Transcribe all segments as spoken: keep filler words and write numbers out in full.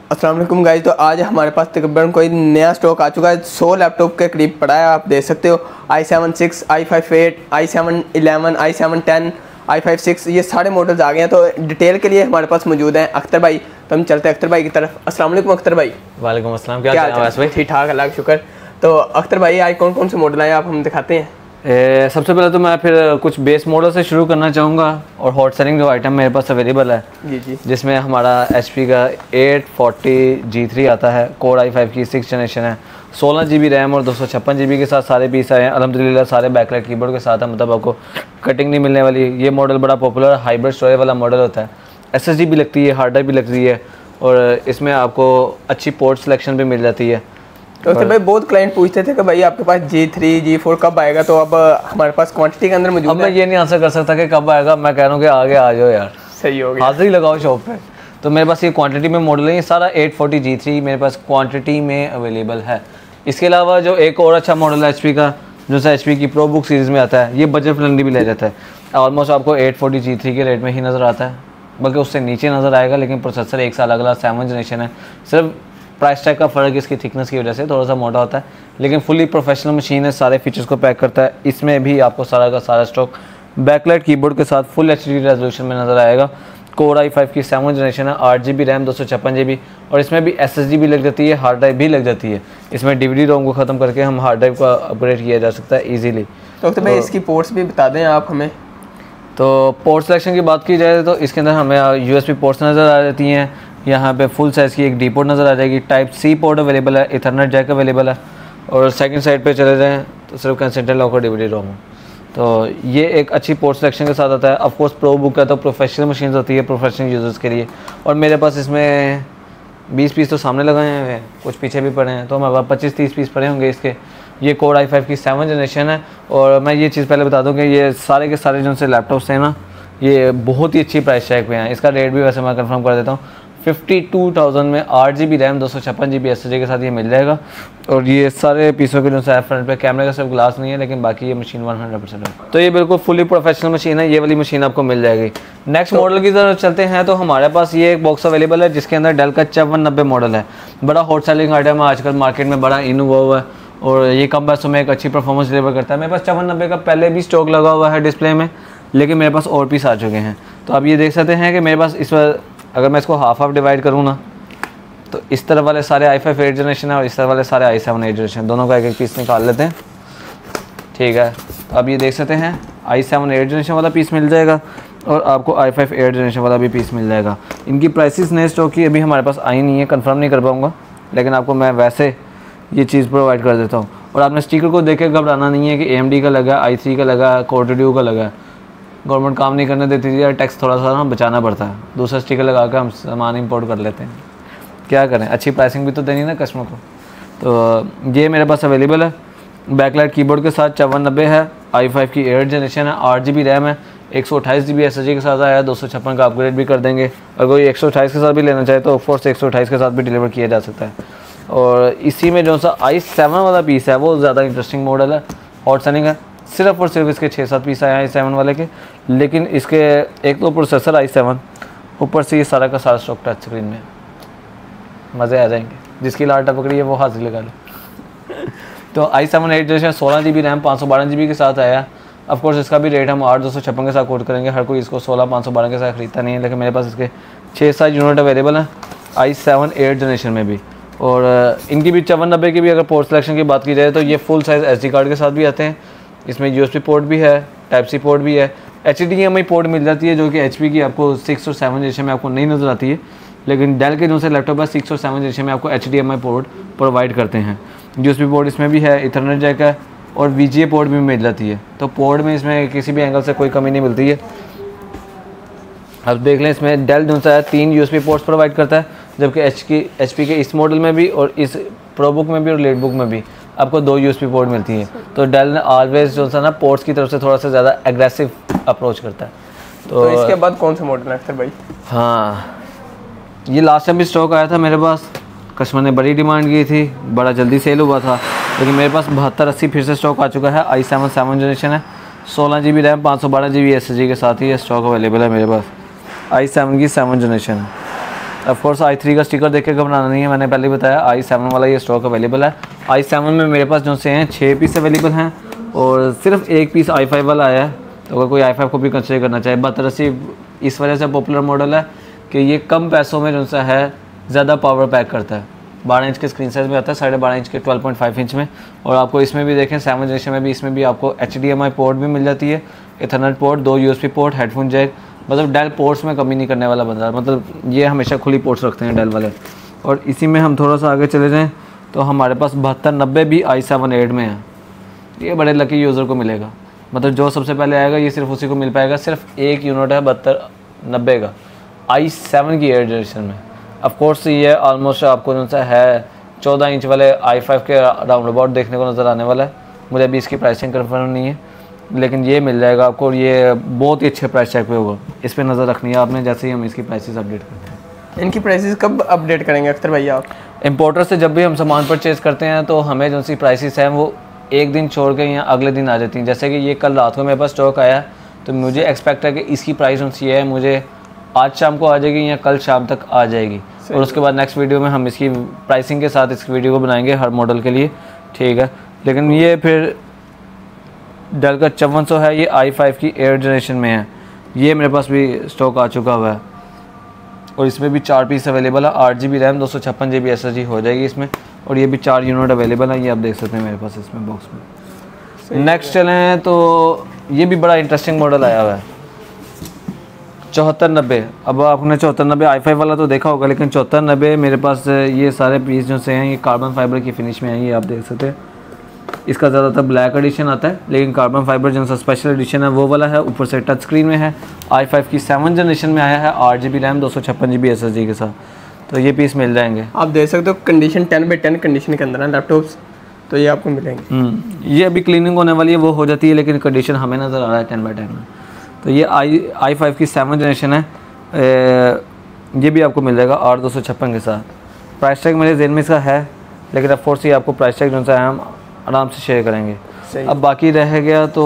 अस्सलाम वालेकुम गाइस। तो आज हमारे पास तकरीबन कोई नया स्टॉक आ चुका है। सौ लैपटॉप के करीब पड़ा है। आप देख सकते हो I seven six, I five eight, I seven eleven, I seven ten, I five six, ये सारे मॉडल्स आ गए हैं। तो डिटेल के लिए हमारे पास मौजूद हैं अख्तर भाई। तो हम चलते हैं अख्तर भाई की तरफ। अस्सलाम वालेकुम अख्तर भाई। वालेकुम अस्सलाम। क्या हाल है भाई? ठीक ठाक, अल्लाह का शुक्र। तो अख्तर भाई आज कौन कौन से मॉडल आए आप हम दिखाते हैं। ए, सबसे पहले तो मैं फिर कुछ बेस मॉडल से शुरू करना चाहूँगा और हॉट सेलिंग जो आइटम मेरे पास अवेलेबल है जी जी, जिसमें हमारा एच पी का एट फोर्टी जी थ्री आता है, कोर आई फाइव की सिक्स जनरेशन है, सोलह जी बी रैम और दो सौ छप्पन जी बी के साथ सारे पीस आए हैं अल्हम्दुलिल्लाह। सारे बैकलाइट कीबोर्ड के साथ है, मतलब आपको कटिंग नहीं मिलने वाली। ये मॉडल बड़ा पॉपुलर हाइब्रिड स्टोरेज वाला मॉडल होता है। एस एस डी भी लगती है, हार्ड ड्राइव भी लगती है और इसमें आपको अच्छी पोर्ट सिलेक्शन भी मिल जाती है। तो फिर भाई बहुत क्लाइंट पूछते थे कि भाई आपके पास जी थ्री जी फोर कब आएगा। तो अब हमारे पास क्वांटिटी के अंदर मौजूद है। अब मैं ये नहीं आंसर कर सकता कि कब आएगा, मैं कह रहा हूँ कि आगे आ जाओ यार, सही हो गया, हाजिर ही लगाओ शॉप पे। तो मेरे पास ये क्वांटिटी में मॉडल है, ये सारा एट फोर्टी जी थ्री मेरे पास क्वांटिटी में अवेलेबल है। इसके अलावा जो एक और अच्छा मॉडल है एच पी का, जो सा एच पी की प्रो बुक सीरीज़ में आता है, ये बजट फ्रेंडली भी ले जाता है। ऑलमोस्ट आपको एट फोर्टी जी थ्री के रेट में ही नज़र आता है, बल्कि उससे नीचे नज़र आएगा। लेकिन प्रोसेसर एक साल अगला सेवन जनरेशन है। सिर्फ प्राइस टैग का फ़र्क इसकी थिकनेस की वजह से थोड़ा सा मोटा होता है, लेकिन फुली प्रोफेशनल मशीन है, सारे फीचर्स को पैक करता है। इसमें भी आपको सारा का सारा स्टॉक बैकलाइट कीबोर्ड के साथ फुल एच डी रेजोल्यूशन में नज़र आएगा। कोर आई फाइव की सेवन जनरेशन है, आठ जी बी रैम, दो सौ छप्पन जी बी और इसमें भी एस एस डी भी लग जाती है, हार्ड ड्राइव भी लग जाती है। इसमें डी वी डी रोम को ख़त्म करके हम हार्ड ड्राइव का अपग्रेड किया जा सकता है ईजीली। तो, तो भाई इसकी पोर्ट्स भी बता दें आप हमें। तो पोर्ट सिलेक्शन की बात की जाए तो इसके अंदर हमें यू एस बी पोर्ट्स नज़र आ जाती हैं। यहाँ पे फुल साइज़ की एक डी पोर्ट नज़र आ जाएगी, टाइप सी पोर्ट अवेलेबल है, इथरनेट जैक अवेलेबल है और सेकंड साइड पे चले जाएँ तो सिर्फ कंसेंट्रेट लॉक और डीवीडी रोम। तो ये एक अच्छी पोर्ट सिलेक्शन के साथ आता है। ऑफ कोर्स प्रो बुक है तो प्रोफेशनल मशीन होती है प्रोफेशनल यूज़र्स के लिए। और मेरे पास इसमें बीस पीस तो सामने लगाए हैं, कुछ पीछे भी पड़े हैं, तो हमारे पास पच्चीस तीस पीस पड़े होंगे इसके। ये कोर आई फाइव की सेवन जनरेशन है। और मैं ये चीज़ पहले बता दूँ कि ये सारे के सारे जो से लैपटॉप्स हैं ना, ये बहुत ही अच्छी प्राइस टैग पे हैं। इसका रेट भी वैसे मैं कंफर्म कर देता हूँ, फिफ्टी टू थाउजेंड में आठ जी बी रैम, दो सौ छप्पन G B S S D के साथ ये मिल जाएगा। और ये सारे पीसों के जो है फ्रंट पे कैमरे का सिर्फ ग्लास नहीं है, लेकिन बाकी ये मशीन वन हंड्रेड परसेंट है। तो ये बिल्कुल फुली प्रोफेशनल मशीन है, ये वाली मशीन आपको मिल जाएगी। नेक्स्ट मॉडल की तरफ चलते हैं। तो हमारे पास ये एक बॉक्स अवेलेबल है जिसके अंदर डेल का चौवन नब्बे मॉडल है। बड़ा हॉट सेलिंग आइटम है आजकल, मार्केट में बड़ा इन हुआ हुआ है और ये कम पैसों में एक अच्छी परफॉर्मेंस डिलीवर करता है। मेरे पास चौवन नब्बे का पहले भी स्टॉक लगा हुआ है डिस्प्ले में, लेकिन मेरे पास और पीस आ चुके हैं। तो आप ये देख सकते हैं कि मेरे पास इस बार अगर मैं इसको हाफ हाफ डिवाइड करूँ ना, तो इस तरफ वाले सारे आई फाइव एट जनरेशन है और इस तरफ वाले सारे आई सेवन एट जनरेशन, दोनों का एक एक पीस निकाल लेते हैं। ठीक है, तो आप ये देख सकते हैं आई सेवन एट जनरेशन वाला पीस मिल जाएगा और आपको आई फाइव एट जनरेशन वाला भी पीस मिल जाएगा। इनकी प्राइसेस नए स्टॉक की अभी हमारे पास आई नहीं है, कंफर्म नहीं कर पाऊँगा, लेकिन आपको मैं वैसे ये चीज़ प्रोवाइड कर देता हूँ। और आपने स्टिकर को देख के घबराना नहीं है कि ए एम डी का लगा, आई थ्री का लगा, कोर्टेड्यू का लगा। गवर्नमेंट काम नहीं करने देती थी यार, टैक्स थोड़ा सा ना बचाना पड़ता है, दूसरा स्टिकर लगा कर हम सामान इंपोर्ट कर लेते हैं। क्या करें, अच्छी प्राइसिंग भी तो देनी ना कस्टमर को। तो ये मेरे पास अवेलेबल है बैकलाइट कीबोर्ड के साथ, चौवन नब्बे है, आई फाइव की एट जनरेशन है, आठ जी बी रैम है, एक सौ अट्ठाईस G B S S G के साथ आया है, दो सौ छप्पन का अपग्रेड भी कर देंगे। अगर कोई एक सौ अट्ठाईस के साथ भी लेना चाहे तो ऑफकोर्स एक सौ अट्ठाईस के साथ भी डिलीवर किया जा सकता है। और इसी में जो सा आई सेवन वाला पीस है वो ज़्यादा इंटरेस्टिंग मॉडल है, हॉट सेलिंग है। सिर्फ और सिर्फ इसके छः सात पीस आए हैं आई सेवन वाले के, लेकिन इसके एक तो प्रोसेसर आई सेवन, ऊपर से ये सारा का सारा स्टॉक टच स्क्रीन में, मज़े आ जाएंगे। जिसकी लाटा पकड़ी है वो हाजिर लगा लो। तो आई सेवन एट जनरेशन सोलह जी बी रैम पाँच सौ बारह जी बी के साथ आया। ऑफकोर्स इसका भी रेट हम आठ दो सौ छप्पन के साथ कोट करेंगे, हर कोई इसको सोलह पाँच सौ बारह के साथ खरीदता नहीं है, लेकिन मेरे पास इसके छः सात यूनिट अवेलेबल हैं आई सेवन एट जनरेशन में भी। और इनकी भी चौवन नब्बे की भी अगर पोर्ट सिलेक्शन की बात की जाए तो ये full size S D card के साथ भी आते हैं। इसमें यू एस बी पोर्ट भी है, टाइप सी पोर्ट भी है, H D M I port मिल जाती है, जो कि एच पी की आपको सिक्स और सेवन जनरेशन में आपको नहीं नज़र आती है, लेकिन डेल के जो से लैपटॉप है सिक्स और सेवन जनरेशन में आपको H D M I port provide करते हैं। यू एस बी पोर्ट इसमें भी है, इथरनेट जैक है और वी जी ए पोर्ट भी मिल जाती है। तो पोर्ट में इसमें किसी भी एंगल से कोई कमी नहीं मिलती है। अब देख लें, इसमें डेल जो सा है तीन U S B ports provide करता है, जबकि एच की एच पी के इस मॉडल में भी और इस प्रो बुक में भी और लेट बुक में भी आपको दो यू एस बी पोर्ट मिलती हैं। तो डेल ने ऑलवेज जो सा ना पोर्ट्स की तरफ से थोड़ा सा ज़्यादा एग्रेसिव अप्रोच करता है। तो, तो इसके बाद कौन सा मॉडल है अख्तर भाई? हाँ, ये लास्ट टाइम भी स्टॉक आया था मेरे पास, कस्टमर ने बड़ी डिमांड की थी, बड़ा जल्दी सेल हुआ था, लेकिन मेरे पास बहत्तर अस्सी फिर से स्टॉक आ चुका है। आई सेवन सेवन जनरेशन है, सोलह जी बी रैम, पाँच सौ बारह G B S S G के साथ ही ये स्टॉक अवेलेबल है मेरे पास। आई सेवन की सेवन जनरेशन है। ऑफ कोर्स आई थ्री का स्टिकर देख के घबराना नहीं है, मैंने पहले बताया आई सेवन वाला ये स्टॉक अवेलेबल है। आई सेवन में मेरे पास जो से हैं छः पीस अवेलेबल हैं और सिर्फ एक पीस आई फाइव वाला आया है। तो अगर कोई आई फाइव को भी कंसिडर करना चाहे, बहत्तर अस्सी इस वजह से पॉपुलर मॉडल है कि ये कम पैसों में जो सा है ज़्यादा पावर पैक करता है। बारह इंच के स्क्रीन साइज़ में आता है, साढ़े बारह इंच के ट्वेल्व पॉइंट फाइव इंच में। और आपको इसमें भी देखें सेवन जनरेशन में भी इसमें भी आपको H D M I port भी मिल जाती है, इथरनेट पोर्ट, दो U S B port, headphone jack. मतलब डेल पोर्ट्स में कमी नहीं करने वाला बंदा, मतलब ये हमेशा खुली पोर्ट्स रखते हैं डेल वाले। और इसी में हम थोड़ा सा आगे चले जाएँ तो हमारे पास बहत्तर नब्बे भी आई सेवन एट में है। ये बड़े लकी यूज़र को मिलेगा, मतलब जो सबसे पहले आएगा ये सिर्फ उसी को मिल पाएगा। सिर्फ एक यूनिट है बहत्तर नब्बे का आई सेवन की एट जनरेशन में। ऑफ कोर्स ये ऑलमोस्ट आपको जो सा है चौदह इंच वाले आई फाइव के राउंड अबाउट देखने को नज़र आने वाला है। मुझे अभी इसकी प्राइसिंग कंफर्म नहीं है, लेकिन ये मिल जाएगा आपको और ये बहुत ही अच्छे प्राइस चेक पे होगा। इस पर नज़र रखनी है आपने जैसे ही हम इसकी प्राइसेस अपडेट करते हैं। इनकी प्राइसेस कब अपडेट करेंगे अख्तर भैया आप? इंपोर्टर से जब भी हम सामान परचेज़ करते हैं तो हमें जो सी प्राइसेस हैं वो एक दिन छोड़ के या अगले दिन आ जाती हैं। जैसे कि ये कल रात को मेरे पास स्टॉक आया तो मुझे एक्सपेक्ट है कि इसकी प्राइस उनसी है, मुझे आज शाम को आ जाएगी या कल शाम तक आ जाएगी। और उसके बाद नेक्स्ट वीडियो में हम इसकी प्राइसिंग के साथ इस वीडियो को बनाएंगे हर मॉडल के लिए, ठीक है। लेकिन ये फिर डेल का चौवन सौ है, ये आई फाइव की एट जनरेशन में है। ये मेरे पास भी स्टॉक आ चुका हुआ है और इसमें भी चार पीस अवेलेबल है। आठ जी बी रैम, दो सौ छप्पन G B S S D हो जाएगी इसमें। और ये भी चार यूनिट अवेलेबल है, ये आप देख सकते हैं मेरे पास इसमें बॉक्स में। नेक्स्ट चलें तो ये भी बड़ा इंटरेस्टिंग मॉडल आया हुआ है चौहत्तर नब्बे। अब आपने चौहत्तर नब्बे आई फाइव वाला तो देखा होगा, लेकिन चौहत्तर नब्बे मेरे पास ये सारे पीस जो से हैं ये कार्बन फाइबर की फिनिश में है, ये आप देख सकते हैं। इसका ज़्यादातर ब्लैक एडिशन आता है, लेकिन कार्बन फाइबर जो सा स्पेशल एडिशन है वो वाला है। ऊपर से टच स्क्रीन में है, आई फाइव की सेवन जनरेशन में आया है, आठ जी बी रैम, दो सौ छप्पन G B S S D के साथ। तो ये पीस मिल जाएंगे, आप देख सकते हो। Condition ten by ten condition के अंदर है लैपटॉप्स, तो ये आपको मिलेंगे। ये अभी क्लीनिंग होने वाली है, वो हो जाती है, लेकिन कंडीशन हमें नज़र आ रहा है टेन बाई टेन में। तो ये आई आई फाइव की सेवन जनरेशन है, ए, ये भी आपको मिल जाएगा आठ दो सौ छप्पन के साथ। प्राइस टैग मेरे जेन में इसका है, लेकिन ऑफ कोर्स ये आपको प्राइस टैग जो सा है हम आराम से शेयर करेंगे। अब बाकी रह गया तो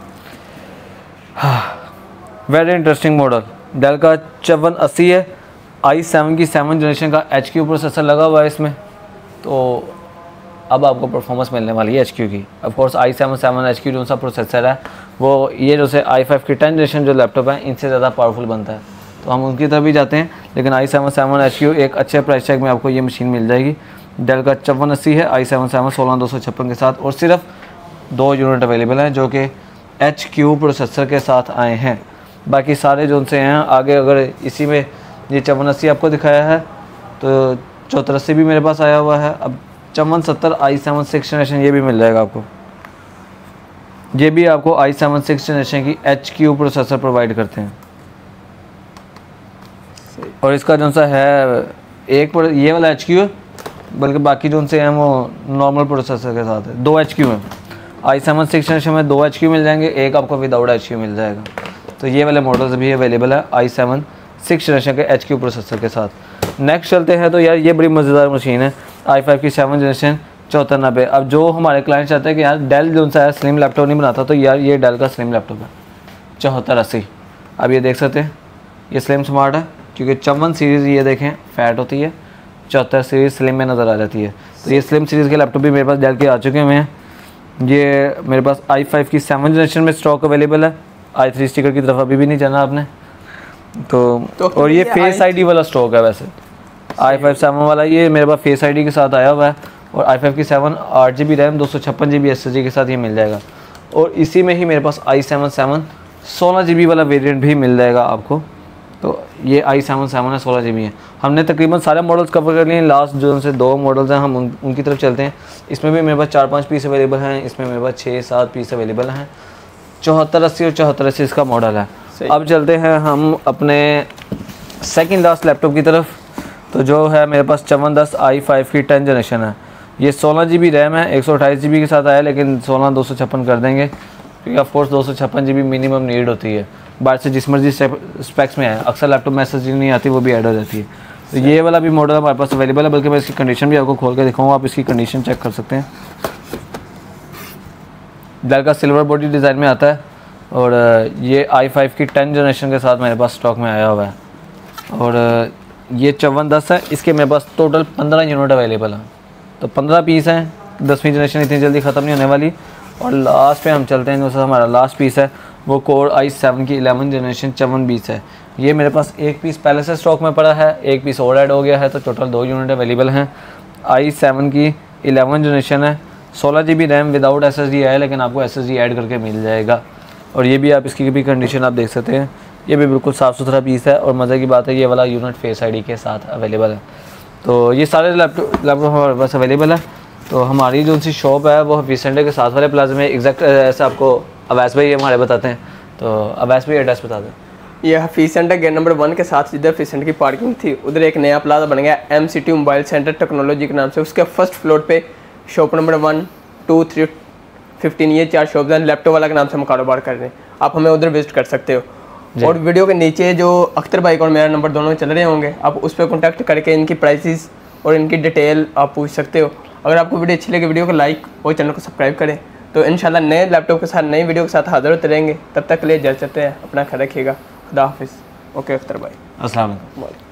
वेरी इंटरेस्टिंग मॉडल डेल का चौवन अस्सी है, आई सेवन की सेवन जनरेशन का एच क्यू प्रोसेसर लगा हुआ है इसमें। तो अब आपको परफॉर्मेंस मिलने वाली है एच क्यू की। Of course I seven seven H Q जो सा प्रोसेसर है वो ये जो से आई फाइव की टेन जनरेशन जो लैपटॉप है इनसे ज़्यादा पावरफुल बनता है, तो हम उनकी तरफ भी जाते हैं। लेकिन I seven seven H Q एक अच्छे प्राइस टैग में आपको ये मशीन मिल जाएगी। डेल का चौवन अस्सी है, आई सेवन सेवन सोलह दो सौ छप्पन के साथ, और सिर्फ दो यूनिट अवेलेबल हैं जो कि एच क्यू प्रोसेसर के साथ आए हैं। बाकी सारे जो उनसे हैं आगे, अगर इसी में ये चौवन अस्सी आपको दिखाया है तो चौहत्तर अस्सी भी मेरे पास आया हुआ है। अब चौवन सत्तर आई सेवन सिक्स जनरेशन ये भी मिल जाएगा आपको। ये भी आपको आई सेवन सिक्स जनरेशन की एच क्यू प्रोसेसर प्रोवाइड करते हैं। और इसका जो सा है एक ये वाला एच क्यू है, बल्कि बाकी जो उनसे हैं वो नॉर्मल प्रोसेसर के साथ है। दो एच क्यू हैं आई सेवन सिक्स जनरेशन में, दो एच क्यू मिल जाएंगे, एक आपको विदाउट एच क्यू मिल जाएगा। तो ये वाले मॉडल्स भी अवेलेबल है आई सेवन सिक्स जनरेशन के एच क्यू प्रोसेसर के साथ। नेक्स्ट चलते हैं तो यार ये बड़ी मज़ेदार मशीन है, आई फाइव की सेवन जनरेशन चौहत्तर नब्बे। अब जो हमारे क्लाइंट चाहते हैं कि यार डेल जो सा है स्लिम लैपटॉप नहीं बनाता, तो यार ये डेल का स्लिम लैपटॉप है चौहत्तर अस्सी। अब ये देख सकते हैं ये स्लिम स्मार्ट है, क्योंकि चौवन सीरीज़ ये देखें फैट होती है, चौहत्तर सीरीज़ स्लिम में नज़र आ जाती है। तो ये स्लिम सीरीज़ के लैपटॉप भी मेरे पास डेल के आ चुके हुए हैं। ये मेरे पास आई फाइव की सेवन जनरेशन में स्टॉक अवेलेबल है। आई थ्री स्टिकर की तरफ अभी भी नहीं जाना आपने तो, तो और ये फेस आईडी वाला स्टॉक है। वैसे आई फाइव सेवन वाला ये मेरे पास फेस आईडी के साथ आया हुआ है, और आई फाइव की सेवन आठ जी बी रैम, दो सौ छप्पन G B S S D के साथ ये मिल जाएगा। और इसी में ही मेरे पास आई सेवन सेवन सोलह जी बी वाला वेरिएंट भी मिल जाएगा आपको। तो ये आई सेवन सेवन है, सोलह जी बी है। हमने तकरीबन सारे मॉडल्स कवर कर लिए। लास्ट जो उनसे दो मॉडल्स हैं हम उन, उनकी तरफ चलते हैं। इसमें भी मेरे पास चार पाँच पीस अवेलेबल हैं, इसमें मेरे पास छः सात पीस अवेलेबल हैं। चौहत्तर अस्सी और चौहत्तर अस्सी इसका मॉडल है। अब चलते हैं हम अपने सेकंड लास्ट लैपटॉप की तरफ, तो जो है मेरे पास चौवन दस आई फाइव की टेन जनरेशन है। ये सोलह जी बी रैम है, एक सौ अट्ठाईस जी बी के साथ आया, लेकिन सोलह दो सौ छप्पन कर देंगे, क्योंकि ऑफकोर्स दो सौ छप्पन जी बी मिनिमम नीड होती है। बाहर से जिस मर्जी स्पेक्स में आए, अक्सर लैपटॉप में एस एस डी नहीं आती, वो भी ऐड हो जाती है। तो ये वाला भी मॉडल हमारे पास अवेलेबल है, बल्कि मैं इसकी कंडीशन भी आपको खोल के दिखाऊंगा, आप इसकी कंडीशन चेक कर सकते हैं। डेल का सिल्वर बॉडी डिज़ाइन में आता है, और ये आई फाइव की टेन जनरेशन के साथ मेरे पास स्टॉक में आया हुआ है। और ये चौवन दस है, इसके मेरे पास टोटल पंद्रह यूनिट अवेलेबल हैं। तो पंद्रह पीस हैं, दसवीं जनरेशन इतनी जल्दी ख़त्म नहीं होने वाली। और लास्ट पे हम चलते हैं, जो हमारा लास्ट पीस है वो कोर आई सेवन की इलेवन जनरेशन चौवन बीस है। ये मेरे पास एक पीस पहले से स्टॉक में पड़ा है, एक पीस और ऐड हो गया है, तो टोटल दो यूनिट अवेलेबल हैं। आई सेवन की इलेवन जनरेशन है, सोलह G B RAM without S S D है, लेकिन आपको एस एस डी ऐड करके मिल जाएगा। और ये भी आप इसकी भी कंडीशन आप देख सकते हैं, ये भी बिल्कुल साफ़ सुथरा पीस है। और मज़े की बात है ये वाला यूनिट फेस आई डी के साथ अवेलेबल है। तो ये सारे लैपटॉप लैपटॉप हमारे पास अवेलेबल है। तो हमारी जो सी शॉप है वो हफीज़ सेंटर के साथ वाले प्लाजा में एग्जैक्ट ऐसा आपको अवैस भाई हमारे बताते हैं। तो अवैस भाई एड्रेस बता दें। ये Hafeez centre gate number one के साथ जिधर हफीज़ सेंटर की पार्किंग थी उधर एक नया प्लाजा बन गया M C T mobile centre technology के नाम से। उसके फर्स्ट फ्लोर पे shop number one two three fifteen ये चार शॉप हैं। लैपटॉप वाला के नाम से हम कारोबार कर रहे हैं, आप हमें उधर विजिट कर सकते हो। और वीडियो के नीचे जो अख्तर भाई और मेरा नंबर दोनों चल रहे होंगे, आप उस पर कॉन्टैक्ट करके इनकी प्राइसेस और इनकी डिटेल आप पूछ सकते हो। अगर आपको वीडियो अच्छी लगे वीडियो को लाइक और चैनल को सब्सक्राइब करें। तो इंशाल्लाह नए लैपटॉप के साथ नई वीडियो के साथ हाजिर होते रहेंगे। तब तक के लिए इजाज़त चाहते हैं, अपना ख्याल रखिएगा। खुदा हाफिज़। ओके अख्तर भाई, अस्सलाम वालेकुम।